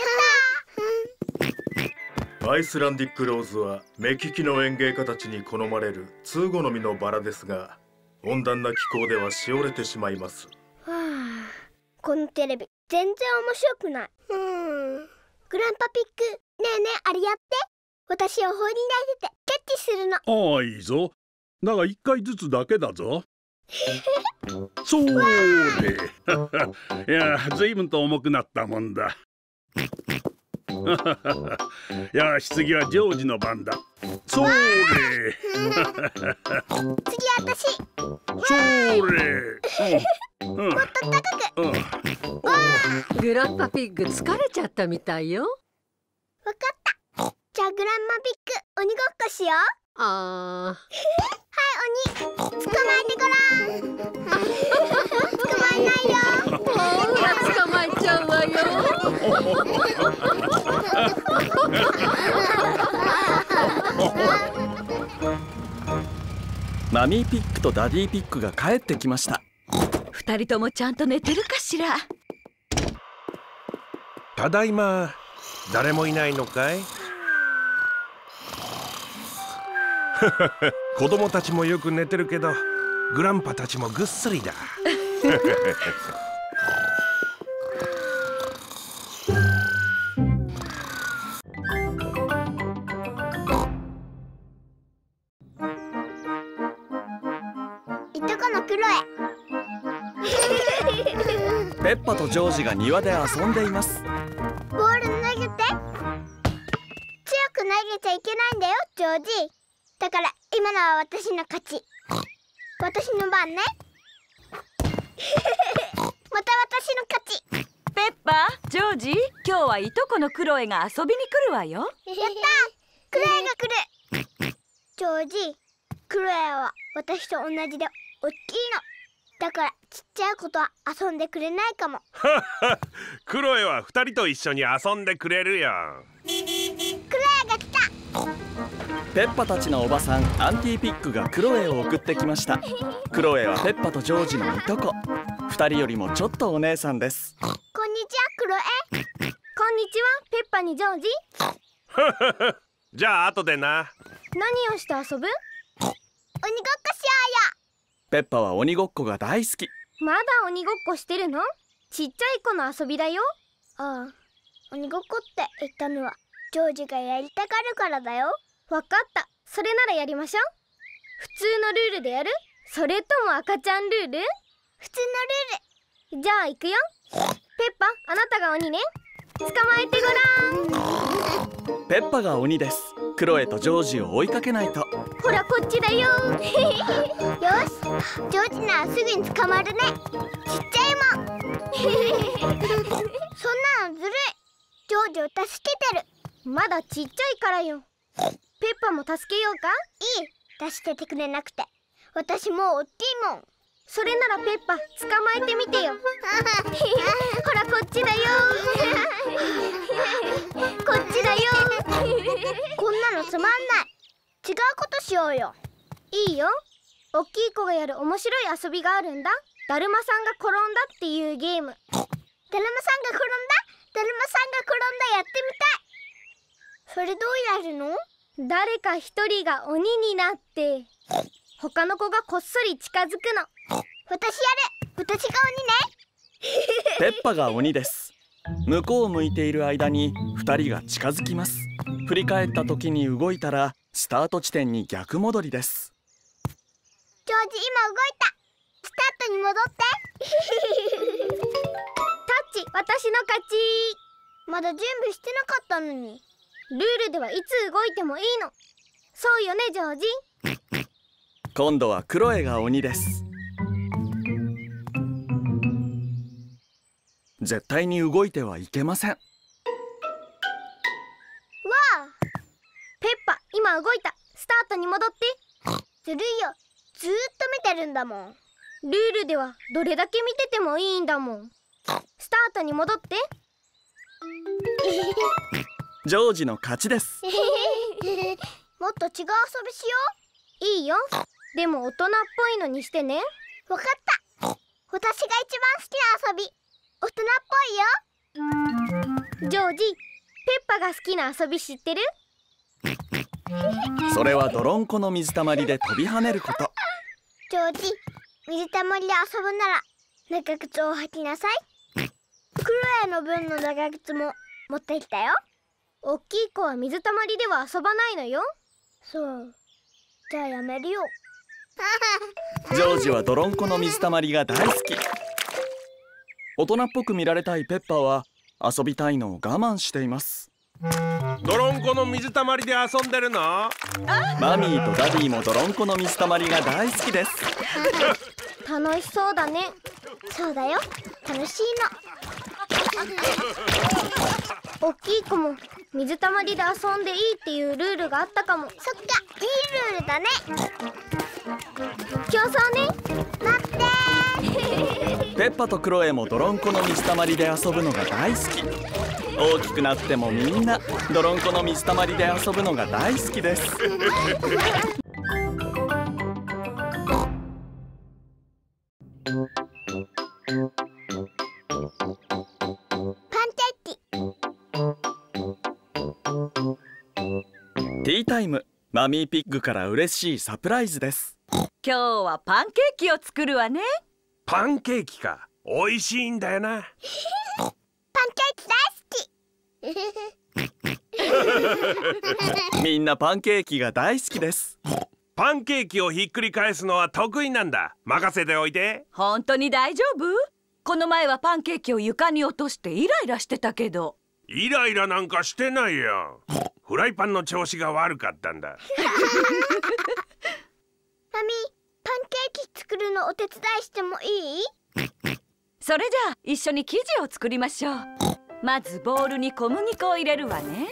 ったー。アイスランディックローズは目利きの園芸家たちに好まれる通好みのバラですが、温暖な気候ではしおれてしまいます。 はあ、このテレビ全然面白くない。グランパピッグ、ねえねえあれやって。私を放り投げてキャッチするの。 ああ、いいぞ。だが一回ずつだけだぞ。そうでいや、ずいぶんと重くなったもんだ。よし、次はジョージの番だ。そうで次私。 そうでもっと高く。 グランパピッグ疲れちゃったみたいよ。 わかった。じゃあグランマピッグ鬼ごっこしよう。 ああ。 はい鬼、捕まえてごらん。捕まえないよ。 ほら捕まえちゃうわよ。 マミーピッグとダディピッグが帰ってきました。 二人ともちゃんと寝てるかしら。 ただいま。誰もいないのかい？子供たちもよく寝てるけど、グランパたちもぐっすりだ。 いとこのクロエ。 ペッパとジョージが庭で遊んでいます。 ボール投げて。強く投げちゃいけないんだよ、ジョージ。だから今のは私の勝ち。私の番ね。また私の勝ち。 ペッパ、ジョージ、今日はいとこのクロエが遊びに来るわよ。 やったー、クロエが来る。ジョージ、クロエは私と同じで大きいの。だからちっちゃい子とは遊んでくれないかも。 クロエは2人と一緒に遊んでくれるよ。 クロエが来た。 ペッパたちのおばさんアンティピックがクロエを送ってきました。クロエはペッパとジョージのいとこ。2人よりもちょっとお姉さんです。 こんにちは、クロエ。 こんにちは、ペッパにジョージ。 じゃあ後でな。 何をして遊ぶ？ 鬼ごっこしよペッパは鬼ごっこが大好き。 まだ鬼ごっこしてるの？ちっちゃい子の遊びだよ。 うよ。ああ、鬼ごっこって言ったのはジョージがやりたがるからだよ。 わかった。それならやりましょう。普通のルールでやる？それとも赤ちゃんルール？ 普通のルール。 じゃあ行くよ。ペッパ、あなたが鬼ね。捕まえてごらん。 ペッパが鬼です。クロエとジョージを追いかけないと。 ほらこっちだよ。 よし、ジョージならすぐに捕まるね。ちっちゃいもん。そんなのずるい。ジョージを助けてる。 まだちっちゃいからよ。ペッパも助けようか？ いい、助けてくれなくて。私もう大きいもん。 それならペッパ、捕まえてみてよ。ほらこっちだよ。こっちだよ。 こんなのつまんない。違うことしようよ。 いいよ。おっきい子がやる面白い遊びがあるんだ。だるまさんが転んだっていうゲーム。 だるまさんが転んだ、だるまさんが転んだ、やってみたい。それどうやるの？ 誰か一人が鬼になって他の子がこっそり近づくの。 私やる。私がペッパが鬼です。向こうを向いている間に2人が近づきます。振り返った時に動いたらスタート地点に逆戻りです。 ジョージ、今動いた。スタートに戻って。 タッチ、私の勝ち。 まだ準備してなかったのに。 ルールではいつ動いてもいいの。そうよね、ジョージ。 今度はクロエが鬼です。絶対に動いてはいけません。わあ、 ペッパ、今動いた。スタートに戻って。 ずるいよ。ずーっと見てるんだもん。 ルールではどれだけ見ててもいいんだもん。スタートに戻って。 ジョージの勝ちです。 もっと違う遊びしよう。いいよ。でも大人っぽいのにしてね。 わかった。私が一番好きな遊び。大人っぽいよ。 ジョージ、ペッパが好きな遊び知ってる？ それは泥んこの水たまりで飛び跳ねること。 ジョージ、水たまりで遊ぶなら長靴を履きなさい。クロエの分の長靴も持ってきたよ。 おっきい子は水たまりでは遊ばないのよ。 そう。じゃあやめるよ。 ジョージは泥んこの水たまりが大好き。大人っぽく見られたいペッパは遊びたいのを我慢しています。 泥んこの水たまりで遊んでるの？ マミーとダディも泥んこの水たまりが大好きです。 楽しそうだね。 そうだよ、楽しいの。おっきい子も水たまりで遊んでいいっていうルールがあったかも。 そっか、いいルールだね。 競争ね。 待ってー。 ペッパとクロエも泥んこの水たまりで遊ぶのが大好き。大きくなってもみんな泥んこの水たまりで遊ぶのが大好きです。 ティータイム。マミーピッグから嬉しいサプライズです。 今日はパンケーキを作るわね。 パンケーキか。美味しいんだよな。 パンケーキ大好き。 みんなパンケーキが大好きです。 パンケーキをひっくり返すのは得意なんだ。任せておいて。 本当に大丈夫？この前はパンケーキを床に落としてイライラしてたけど。 イライラなんかしてないよ。フライパンの調子が悪かったんだ。 マミー、パンケーキ作るのお手伝いしてもいい？ それじゃあ一緒に生地を作りましょう。まずボウルに小麦粉を入れるわね。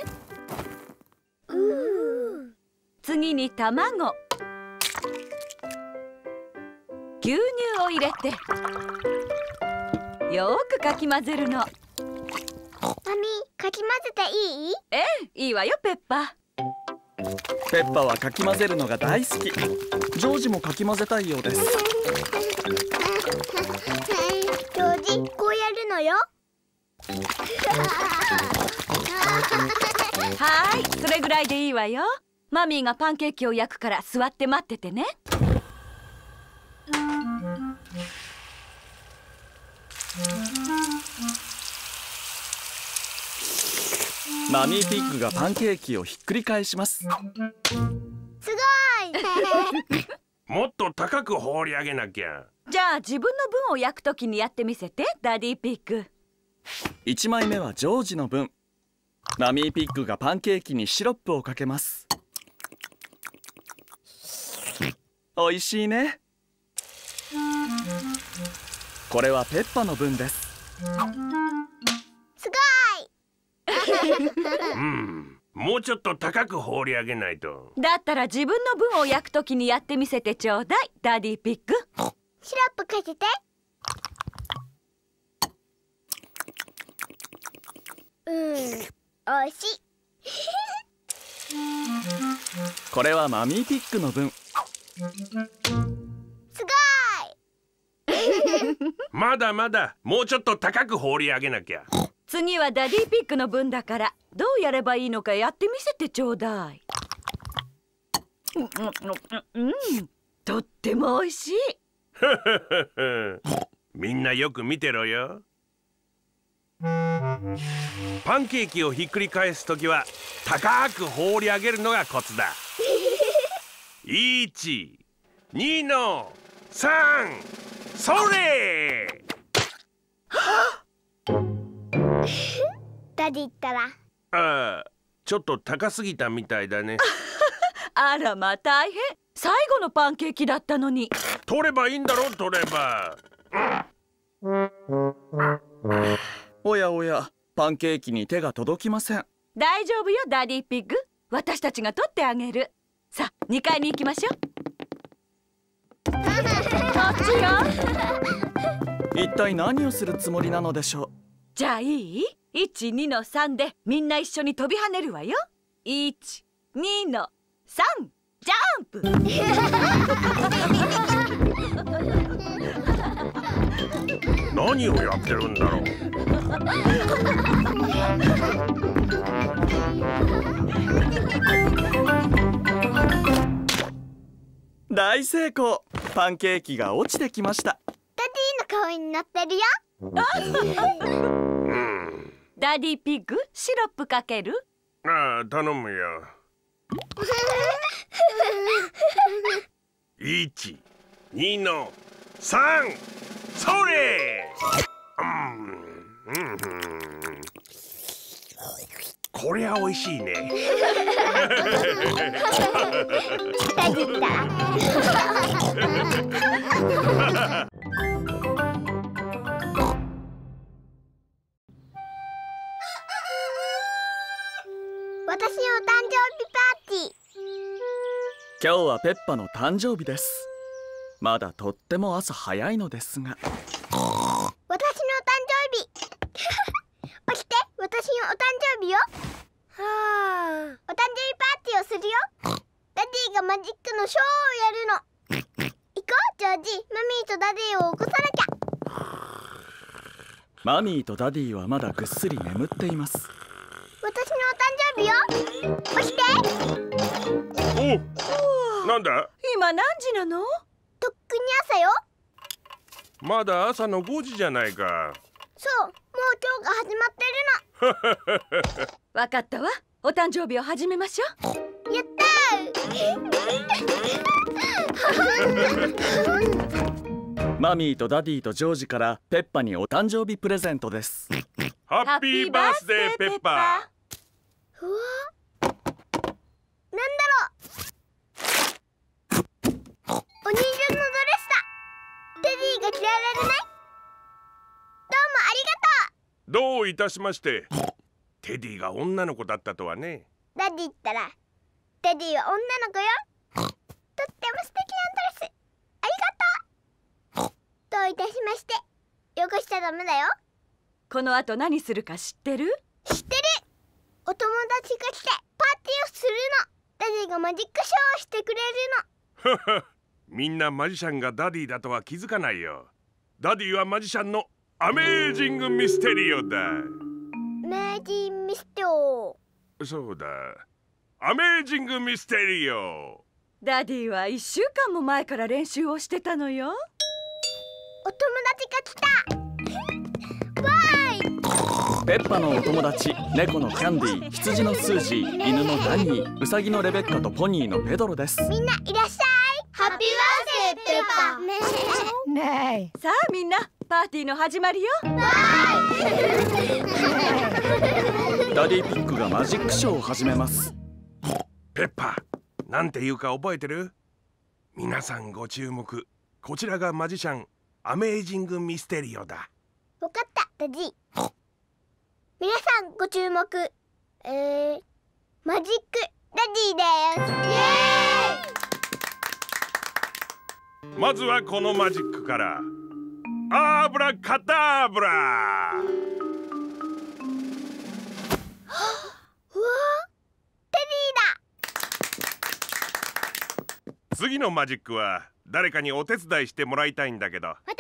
次に卵、牛乳を入れてよーくかき混ぜるの。 マミー、かき混ぜていい？ いいわよペッパ。 ペッパはかき混ぜるのが大好き。ジョージもかき混ぜたいようです。 ジョージ、こうやるのよ。 はい、それぐらいでいいわよ。マミーがパンケーキを焼くから座って待っててね。 マミーピッグがパンケーキをひっくり返します。 すごい。 もっと高く放り上げなきゃ。 じゃあ自分の分を焼くときにやってみせて、ダディピッグ。 1枚目はジョージの分。マミーピッグがパンケーキにシロップをかけます。おいしいね。これはペッパの分です。 すごもうちょっと高く放り上げないと。 だったら自分の分を焼くときにやってみせてちょうだい、ダディピッグ。 シロップかけて。おいしい。 これはマミーピッグの分。 すごい。 まだまだ、もうちょっと高く放り上げなきゃ。 次はダディピッグの分だから、どうやればいいのかやってみせてちょうだい。とってもおいしい。 みんなよく見てろよ。パンケーキをひっくり返すときは高く放り上げるのがコツだ。1、2の3、それ。 ダディったら。 ちょっと高すぎたみたいだね。 あらまあ大変。最後のパンケーキだったのに。 取ればいいんだろ、取れば。 おやおや、パンケーキに手が届きません。 大丈夫よダディピッグ。私たちが取ってあげる。さあ2階に行きましょう。こっちよ。 一体何をするつもりなのでしょう。 じゃあいい？ 1、2の3でみんな一緒に飛び跳ねるわよ。1、2の3、ジャンプ。 何をやってるんだろう。 大成功。パンケーキが落ちてきました。 ダディの顔になってるよ。 ダディピッグ、シロップかける？ 頼むよ。1、2の3、それ。こりゃ美味しいね。 ダディったら。私の誕生日パーティー。 今日はペッパの誕生日です。まだとっても朝早いのですが。 私の誕生日。起きて、私のお誕生日よ。お誕生日パーティーをするよ。ダディがマジックのショーをやるの。行こう、ジョージ。マミーとダディを起こさなきゃ。 マミーとダディはまだぐっすり眠っています。 私のお誕生日くよ。押して。 お、なんだ？ 今何時なの？ とっくに朝よ。 まだ朝の5時じゃないか。 そう、もう今日が始まってるの。 わかったわ。お誕生日を始めましょう。 やったーマミーとダディとジョージからペッパにお誕生日プレゼントです。 ハッピーバースデーペッパー。うわ、なんだろう。お人形のドレスだ。テディが着られるね。どうもありがとう。 どういたしまして。テディが女の子だったとはね。 ダディったらテディは女の子よ。とっても素敵なドレスありがとう。どういたしまして。汚しちゃダメだよ。 この後何するか知ってる？ 知ってる。お友達が来てパーティーをするの。ダディがマジックショーをしてくれるの。 みんなマジシャンがダディだとは気づかないよ。ダディはマジシャンのアメージングミステリオだ。 メージンミステオ。 そうだ、アメージングミステリオ。 ダディは1週間も前から練習をしてたのよ。 お友達が来た。わーい。 ペッパのお友達、猫のキャンディー、羊のスージー、犬のダニー、ウサギのレベッカとポニーのペドロです。 みんないらっしゃい。ハッピーバースデーペッパ。 ねえ。さあみんなパーティーの始まりよ。 ダディピックがマジックショーを始めます。 ペッパ、なんていうか覚えてる？皆さんご注目。こちらがマジシャンアメージングミステリオだ。 わかったダディ。皆さんご注目。マジックダディです。イエーイ。まずはこのマジックから。アブラカタブラ。 うわ、テディだ。 次のマジックは誰かにお手伝いしてもらいたいんだけど。 私。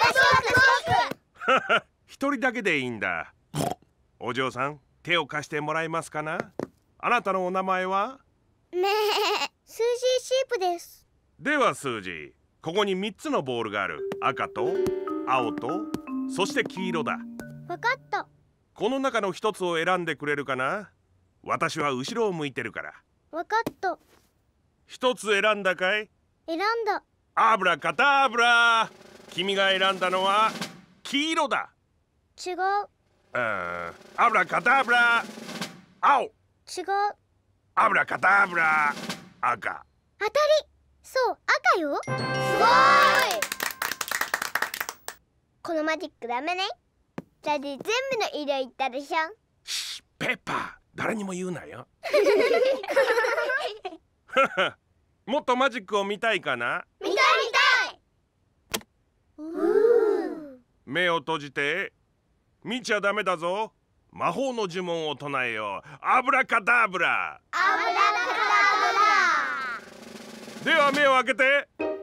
一人だけでいいんだ。お嬢さん、手を貸してもらえますかな。あなたのお名前は？ スージーシープです。 ではスージー、ここに3つのボールがある。赤と青とそして黄色だ。 わかった。 この中の1つを選んでくれるかな。私は後ろを向いてるから。 わかった。 1つ選んだかい？ 選んだ。 アブラカタブラ。君が選んだのは黄色だ。 違う。 アブラカタブラ。青。 違う。 アブラカタブラ。赤。 当たり。そう、赤よ。すごい。このマジックダメね。ダディ全部の色言ったでしょ。 シッ、ペッパー、誰にも言うなよ。もっとマジックを見たいかな。 見たい見たい。 目を閉じて。見ちゃダメだぞ。魔法の呪文を唱えよう。アブラカダブラ。 アブラカダブラ。 では目を開けて。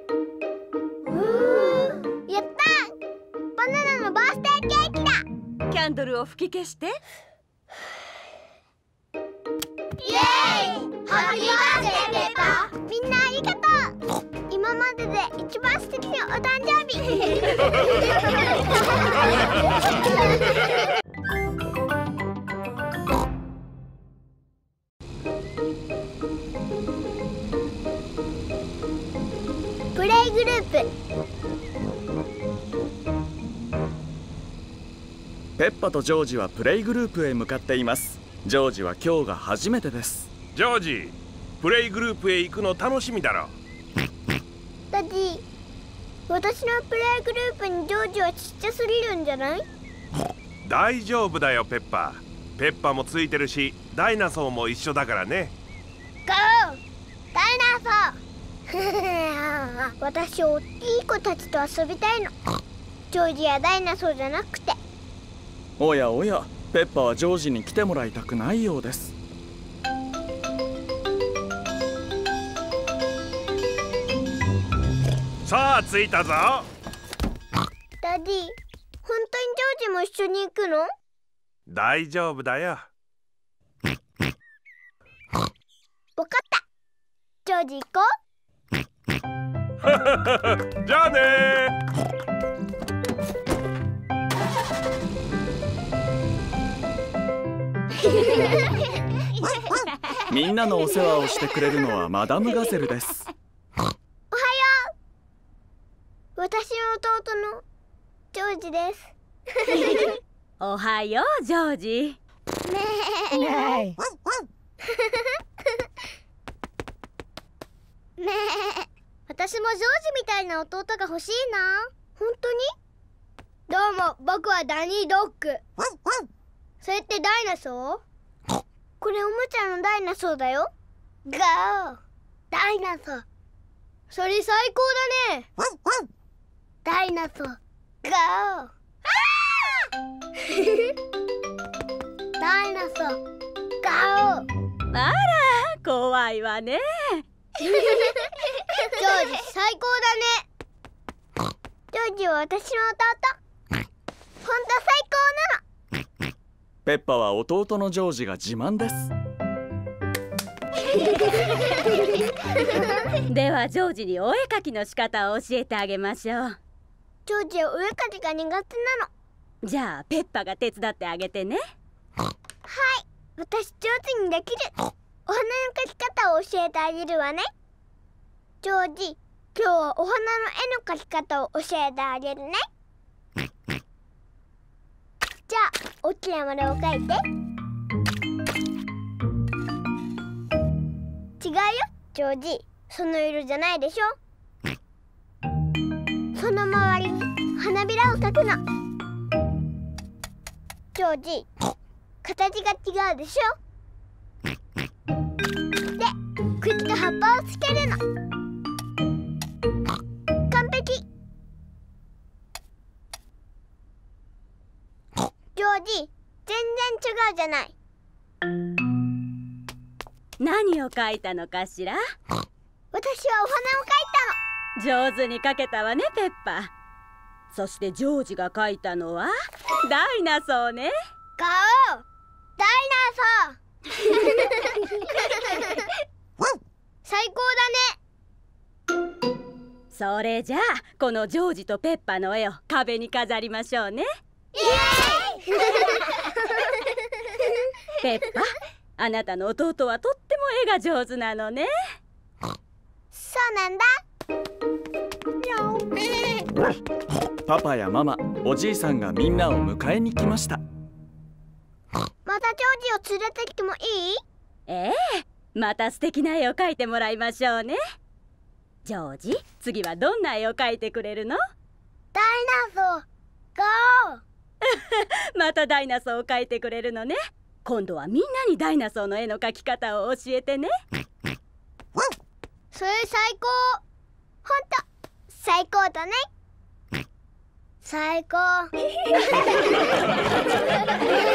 やった。バナナのバースデーケーキだ。 キャンドルを吹き消して。 イエーイ。ハッピーバースデーペッパー。みんなありがとう。今までで一番素敵なお誕生日。プレイグループ。 ペッパとジョージはプレイグループへ向かっています。ジョージは今日が初めてです。 ジョージ、プレイグループへ行くの楽しみだろ。 ダディ、私のプレイグループにジョージはちっちゃすぎるんじゃない？ 大丈夫だよペッパー。ペッパもついてるし、ダイナソーも一緒だからね。 ゴー！ダイナソー。私おっきい子たちと遊びたいの。ジョージやダイナソーじゃなくて。 おやおや、ペッパはジョージに来てもらいたくないようです。 さあ着いたぞ。 ダディ、本当にジョージも一緒に行くの？ 大丈夫だよ。 わかった。ジョージ行こう。じゃあねみんなのお世話をしてくれるのはマダムガゼルです。 おはよう。私の弟のジョージです。 おはようジョージ。 ねえ。私もジョージみたいな弟が欲しいな。本当に？どうも、僕はダニードッグ。それってダイナソー？これおもちゃのダイナソーだよ。ガオ、ダイナソー。それ最高だね。ダイナソー、ガオ。ダイナソー、ガオ。 あら、怖いわね。 ジョージ最高だね。ジョージは私の弟。ほんと最高なの。 ペッパは弟のジョージが自慢です。 ではジョージにお絵かきの仕方を教えてあげましょう。 ジョージはお絵かきが苦手なの。 じゃあペッパが手伝ってあげてね。 はい、私上手にできる。お花の描き方を教えてあげるわね。ジョージ、今日はお花の絵の描き方を教えてあげるね。じゃあ大きな丸を描いて。違うよジョージ、その色じゃないでしょ。その周りに花びらを描くの。ジョージ、形が違うでしょ。で、茎と葉っぱをつけるの。完璧。ジョージ、全然違うじゃない。 何を描いたのかしら。 私はお花を描いたの。上手に描けたわねペッパ。そしてジョージが描いたのはダイナソーね。 ガオー、ダイナソー。最高だね。 それじゃあこのジョージとペッパの絵を壁に飾りましょうね。 イエーイ。 ペッパ、あなたの弟はとっても絵が上手なのね。 そうなんだ。 パパやママ、おじいさんがみんなを迎えに来ました。 またジョージを連れてきてもいい？ ええ、また素敵な絵を描いてもらいましょうね。ジョージ、次はどんな絵を描いてくれるの？ ダイナソー、ゴー。 またダイナソーを描いてくれるのね。今度はみんなにダイナソーの絵の描き方を教えてね。 それ最高。ほんと最高だね。最高。